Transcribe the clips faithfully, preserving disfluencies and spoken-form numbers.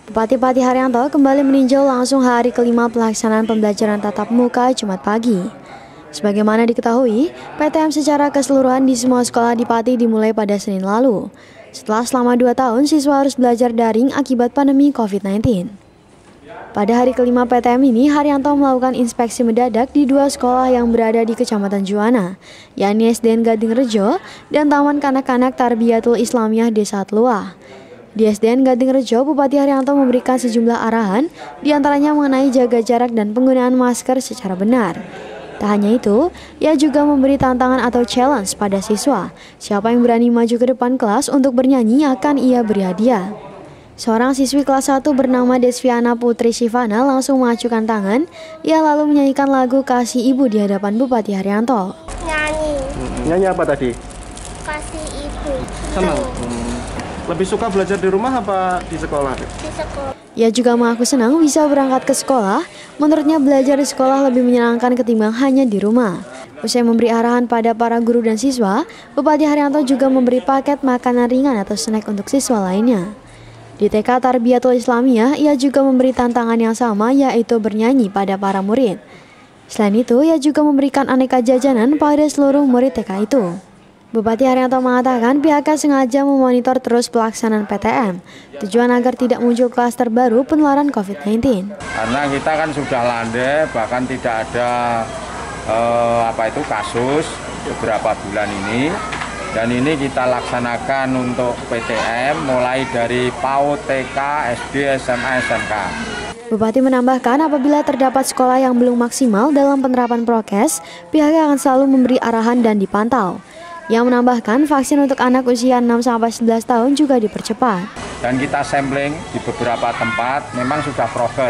Bupati Patih Haryanto kembali meninjau langsung hari kelima pelaksanaan pembelajaran tatap muka Jumat pagi. Sebagaimana diketahui, P T M secara keseluruhan di semua sekolah di Patih dimulai pada Senin lalu. Setelah selama dua tahun, siswa harus belajar daring akibat pandemi covid sembilan belas. Pada hari kelima P T M ini, Haryanto melakukan inspeksi mendadak di dua sekolah yang berada di Kecamatan Juwana, yakni S D N Gading Rejo dan Taman Kanak-Kanak Tarbiyatul Islamiyah Desa Tluah. Di S D N Gading Rejo, Bupati Haryanto memberikan sejumlah arahan, diantaranya mengenai jaga jarak dan penggunaan masker secara benar. Tak hanya itu, ia juga memberi tantangan atau challenge pada siswa. Siapa yang berani maju ke depan kelas untuk bernyanyi akan ia beri hadiah. Seorang siswi kelas satu bernama Desviana Putri Sivana langsung mengacukan tangan. Ia lalu menyanyikan lagu Kasih Ibu di hadapan Bupati Haryanto. Nyanyi. Nyanyi apa tadi? Kasih Ibu. Senang. Hmm. Lebih suka belajar di rumah apa di sekolah? Di sekolah. Ia juga mengaku senang bisa berangkat ke sekolah. Menurutnya belajar di sekolah lebih menyenangkan ketimbang hanya di rumah. Usai memberi arahan pada para guru dan siswa, Bupati Haryanto juga memberi paket makanan ringan atau snack untuk siswa lainnya. Di T K Tarbiyatul Islamiyah, ia juga memberi tantangan yang sama, yaitu bernyanyi pada para murid. Selain itu, ia juga memberikan aneka jajanan pada seluruh murid T K itu. Bupati Haryanto mengatakan pihaknya sengaja memonitor terus pelaksanaan P T M, tujuan agar tidak muncul klaster baru penularan covid sembilan belas. Karena kita kan sudah landai, bahkan tidak ada eh, apa itu kasus beberapa bulan ini. Dan ini kita laksanakan untuk P T M mulai dari PAUD, T K, S D, S M A, S M K. Bupati menambahkan apabila terdapat sekolah yang belum maksimal dalam penerapan prokes, pihaknya akan selalu memberi arahan dan dipantau. Yang menambahkan vaksin untuk anak usia enam sampai sebelas tahun juga dipercepat. Dan kita sampling di beberapa tempat memang sudah progres.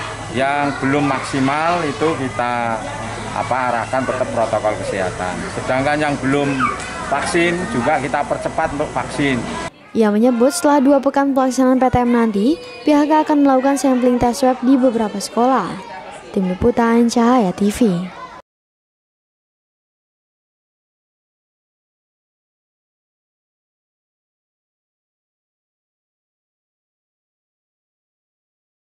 Yang belum maksimal itu kita apa arahkan tetap protokol kesehatan. Sedangkan yang belum vaksin juga kita percepat untuk vaksin. Ia menyebut setelah dua pekan pelaksanaan P T M nanti, pihaknya akan melakukan sampling tes swab di beberapa sekolah. Tim Liputan Cahaya T V.